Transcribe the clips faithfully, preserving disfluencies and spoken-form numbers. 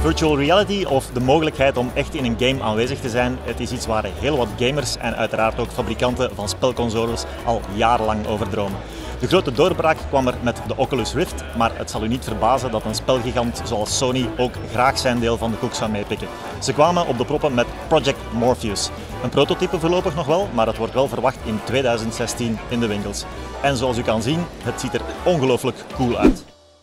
Virtual reality of de mogelijkheid om echt in een game aanwezig te zijn, het is iets waar heel wat gamers en uiteraard ook fabrikanten van spelconsoles al jarenlang over dromen. De grote doorbraak kwam er met de Oculus Rift, maar het zal u niet verbazen dat een spelgigant zoals Sony ook graag zijn deel van de koek zou meepikken. Ze kwamen op de proppen met Project Morpheus. Een prototype voorlopig nog wel, maar het wordt wel verwacht in tweeduizend zestien in de winkels. En zoals u kan zien, het ziet er ongelooflijk cool uit.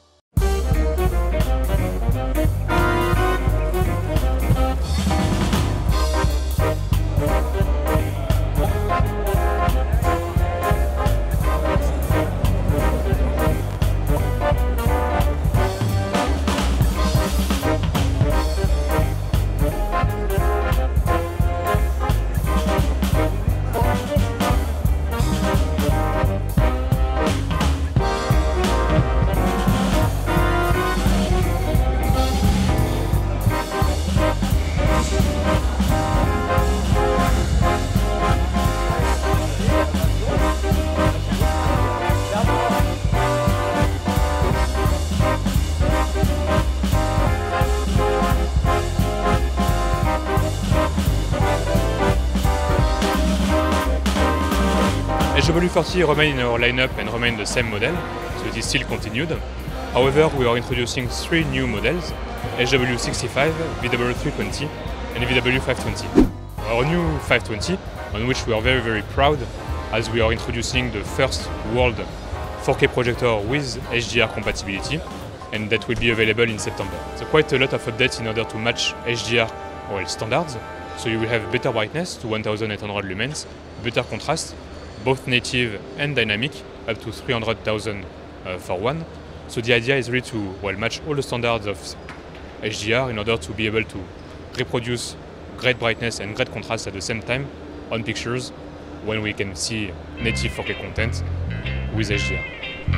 H W forty remain in our lineup and remain the same model, so it is still continued. However, we are introducing three new models, H W sixty-five, V W three twenty and V W five twenty. Our new five twenty, on which we are very very proud, as we are introducing the first world four K projector with H D R compatibility, and that will be available in September. So quite a lot of updates in order to match H D R O L standards, so you will have better brightness to eighteen hundred lumens, better contrast, both native and dynamic, up to three hundred thousand uh, for one. So the idea is really to well, match all the standards of H D R in order to be able to reproduce great brightness and great contrast at the same time on pictures when we can see native four K content with H D R.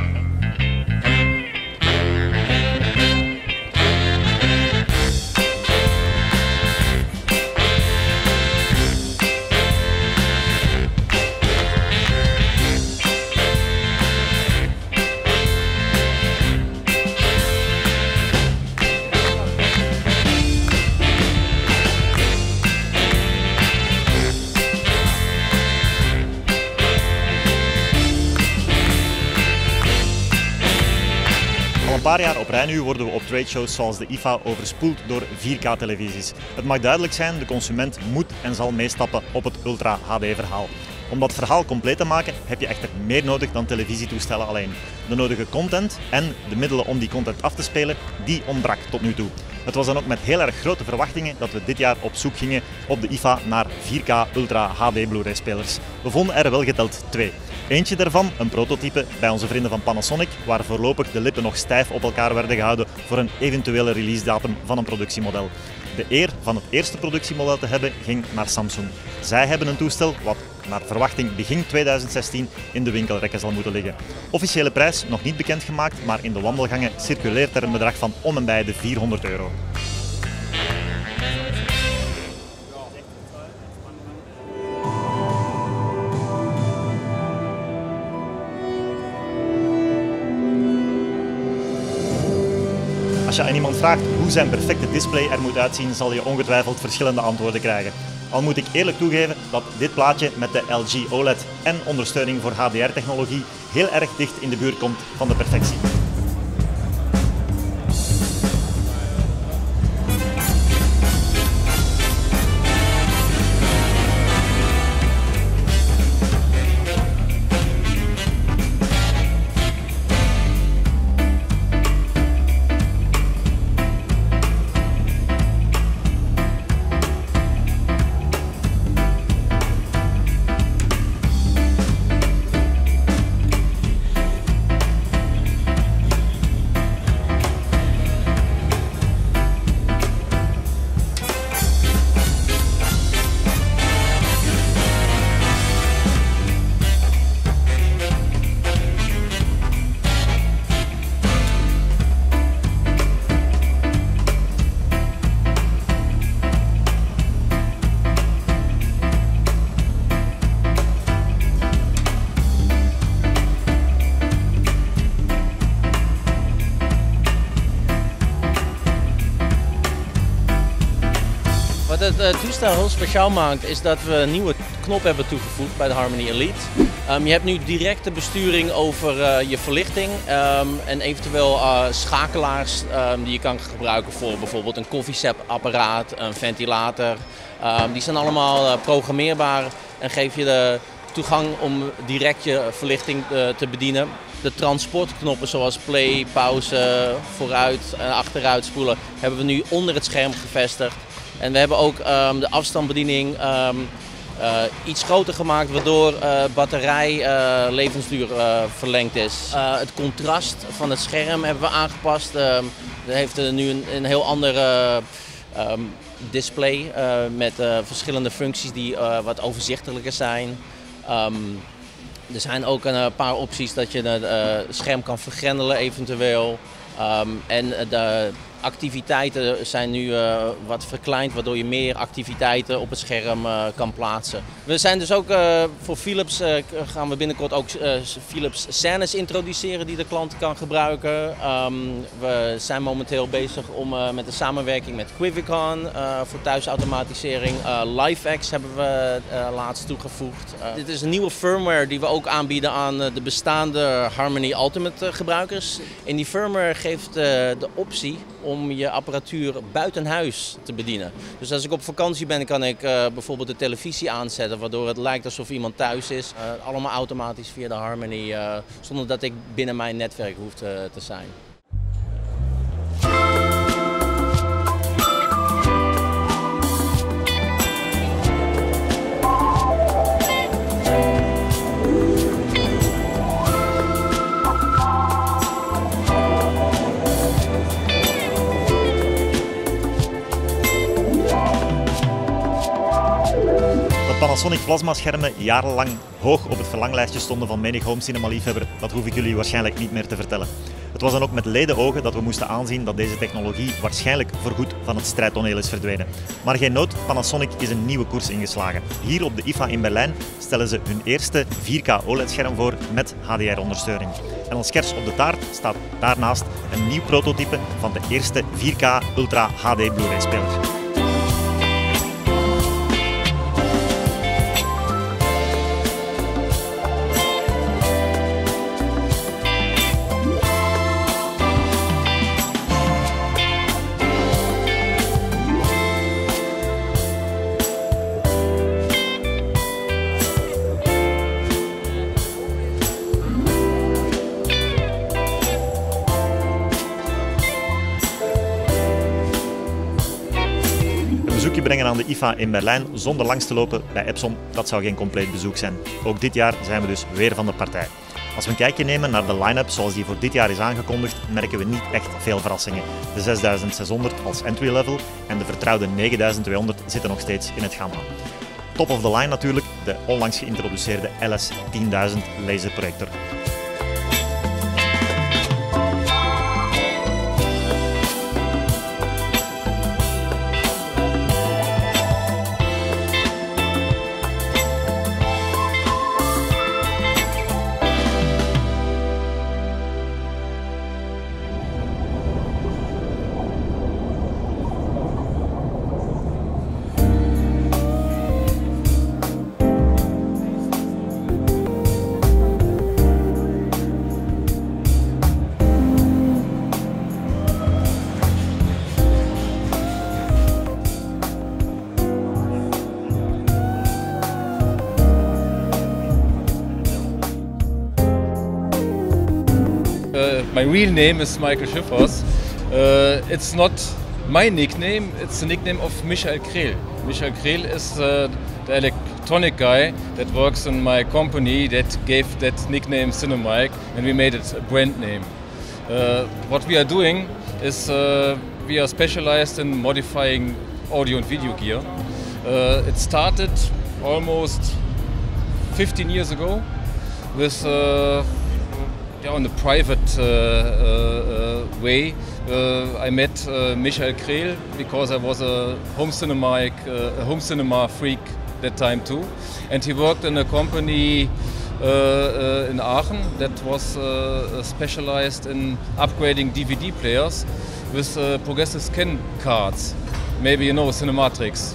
Al een paar jaar op rij nu worden we op tradeshows zoals de I F A overspoeld door vier K televisies. Het mag duidelijk zijn, de consument moet en zal meestappen op het Ultra H D verhaal. Om dat verhaal compleet te maken heb je echter meer nodig dan televisietoestellen alleen. De nodige content en de middelen om die content af te spelen, die ontbrak tot nu toe. Het was dan ook met heel erg grote verwachtingen dat we dit jaar op zoek gingen op de I F A naar vier K Ultra H D Blu-ray spelers. We vonden er wel geteld twee. Eentje daarvan, een prototype bij onze vrienden van Panasonic, waar voorlopig de lippen nog stijf op elkaar werden gehouden voor een eventuele release datum van een productiemodel. De eer van het eerste productiemodel te hebben ging naar Samsung. Zij hebben een toestel wat naar verwachting begin tweeduizend zestien in de winkelrekken zal moeten liggen. Officiële prijs nog niet bekendgemaakt, maar in de wandelgangen circuleert er een bedrag van om en bij de vierhonderd euro. Als je aan iemand vraagt hoe zijn perfecte display er moet uitzien, zal je ongetwijfeld verschillende antwoorden krijgen. Al moet ik eerlijk toegeven dat dit plaatje met de L G O L E D en ondersteuning voor H D R-technologie heel erg dicht in de buurt komt van de perfectie. het uh, toestel heel speciaal maakt is dat we een nieuwe knop hebben toegevoegd bij de Harmony Elite. Um, je hebt nu directe besturing over uh, je verlichting um, en eventueel uh, schakelaars um, die je kan gebruiken voor bijvoorbeeld een koffiezetapparaat, een ventilator. Um, die zijn allemaal uh, programmeerbaar en geef je de toegang om direct je verlichting uh, te bedienen. De transportknoppen zoals play, pauze, vooruit en achteruit spoelen hebben we nu onder het scherm gevestigd. En we hebben ook um, de afstandsbediening um, uh, iets groter gemaakt waardoor uh, batterij uh, levensduur uh, verlengd is. Uh, het contrast van het scherm hebben we aangepast. Uh, dat heeft uh, nu een, een heel andere uh, um, display uh, met uh, verschillende functies die uh, wat overzichtelijker zijn. Um, Er zijn ook een paar opties dat je het uh, scherm kan vergrendelen eventueel. Um, en de activiteiten zijn nu uh, wat verkleind, waardoor je meer activiteiten op het scherm uh, kan plaatsen. We zijn dus ook uh, voor Philips, uh, gaan we binnenkort ook uh, Philips scènes introduceren die de klant kan gebruiken. Um, we zijn momenteel bezig om, uh, met de samenwerking met Quivicon uh, voor thuisautomatisering. Uh, LiveX hebben we uh, laatst toegevoegd. Uh, dit is een nieuwe firmware die we ook aanbieden aan uh, de bestaande Harmony Ultimate uh, gebruikers. In die firmware geeft uh, de optie om je apparatuur buiten huis te bedienen. Dus als ik op vakantie ben, kan ik uh, bijvoorbeeld de televisie aanzetten, waardoor het lijkt alsof iemand thuis is. Uh, allemaal automatisch via de Harmony, uh, zonder dat ik binnen mijn netwerk hoef te, te zijn. Panasonic plasmaschermen jarenlang hoog op het verlanglijstje stonden van menig home cinema liefhebber, dat hoef ik jullie waarschijnlijk niet meer te vertellen. Het was dan ook met ledenogen dat we moesten aanzien dat deze technologie waarschijnlijk voorgoed van het strijdtoneel is verdwenen. Maar geen nood, Panasonic is een nieuwe koers ingeslagen. Hier op de I F A in Berlijn stellen ze hun eerste vier K O L E D-scherm voor met H D R-ondersteuning. En als kers op de taart staat daarnaast een nieuw prototype van de eerste vier K Ultra H D Blu-ray-speler. Een bezoekje brengen aan de I F A in Berlijn zonder langs te lopen bij Epson, dat zou geen compleet bezoek zijn. Ook dit jaar zijn we dus weer van de partij. Als we een kijkje nemen naar de line-up zoals die voor dit jaar is aangekondigd, merken we niet echt veel verrassingen. De zesduizend zeshonderd als entry level en de vertrouwde negenduizend tweehonderd zitten nog steeds in het gamma. Top of the line natuurlijk, de onlangs geïntroduceerde L S tienduizend laserprojector. Uh, my real name is Michael Schiffers. Uh, it's not my nickname, it's the nickname of Michael Krehl. Michael Krehl is uh, the electronic guy that works in my company that gave that nickname Cinemike, and we made it a brand name. Uh, what we are doing is uh, we are specialized in modifying audio and video gear. Uh, it started almost fifteen years ago with uh, yeah, on the private uh, uh, way. Uh, I met uh, Michael Krehl because I was a home cinema, uh, a home cinema freak that time too, and he worked in a company uh, uh, in Aachen that was uh, specialized in upgrading D V D players with uh, progressive scan cards. Maybe you know Cinematrix.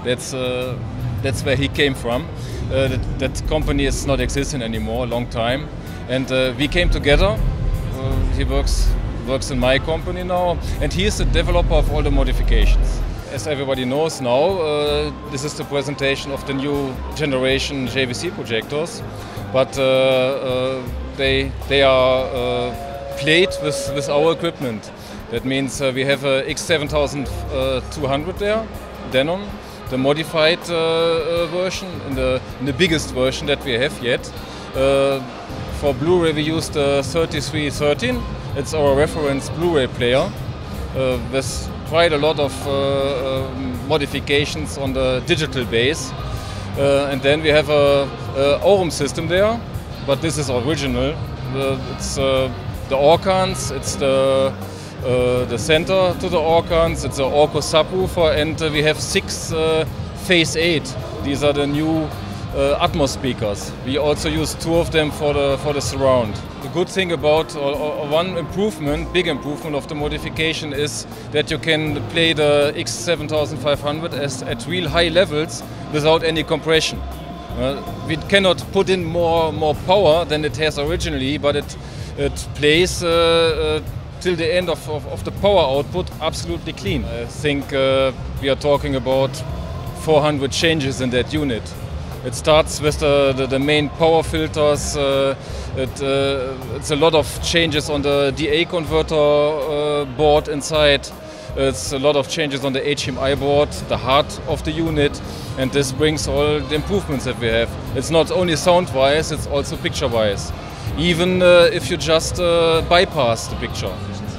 That's uh, that's where he came from. Uh, that, that company is not existing anymore, a long time, and uh, we came together. Uh, he works works in my company now, and he is the developer of all the modifications. As everybody knows now, uh, this is the presentation of the new generation J V C projectors, but uh, uh, they they are uh, played with, with our equipment. That means uh, we have a X seven thousand two hundred there, Denon, the modified uh, uh, version, in the, in the biggest version that we have yet. Uh, for Blu-ray we use the thirty-three thirteen. It's our reference Blu-ray player uh, with quite a lot of uh, uh, modifications on the digital base. Uh, and then we have a, a Aurum system there, but this is original. Uh, it's uh, the Orcans, it's the uh, the center to the Orcans, it's the Orco subwoofer, and uh, we have six uh, Phase eight. These are the new uh, Atmos speakers. We also use two of them for the for the surround. The good thing about or, or one improvement, big improvement of the modification is that you can play the X seven thousand five hundred as at real high levels without any compression. Uh, we cannot put in more more power than it has originally, but it it plays uh, uh, till the end of, of, of the power output absolutely clean. I think uh, we are talking about four hundred changes in that unit. It starts with the, the, the main power filters. Uh, it, uh, it's a lot of changes on the D A converter uh, board inside. It's a lot of changes on the H M I board, the heart of the unit, and this brings all the improvements that we have. It's not only sound-wise, it's also picture-wise. Even uh, if you just uh, bypass the picture.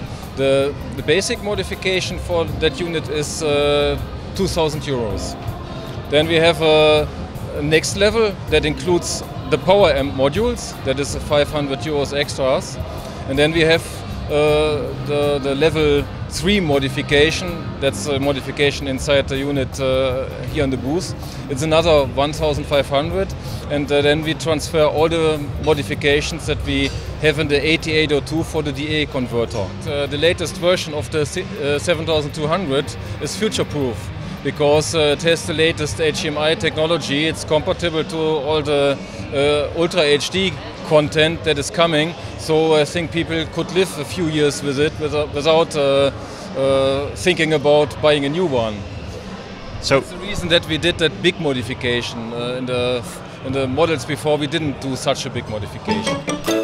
The, the basic modification for that unit is uh, two thousand euros. Then we have a, a next level that includes the power amp modules, that is five hundred euros extras. And then we have uh, the, the level three modification, that's a modification inside the unit uh, here in the booth. It's another one thousand five hundred, and uh, then we transfer all the modifications that we have in the eighty-eight oh two for the D A converter. Uh, the latest version of the uh, seven thousand two hundred is future-proof because uh, it has the latest H M I technology. It's compatible to all the uh, Ultra H D content that is coming, so I think people could live a few years with it without, without uh, uh, thinking about buying a new one. So that's the reason that we did that big modification. Uh, in the in the models before, we didn't do such a big modification.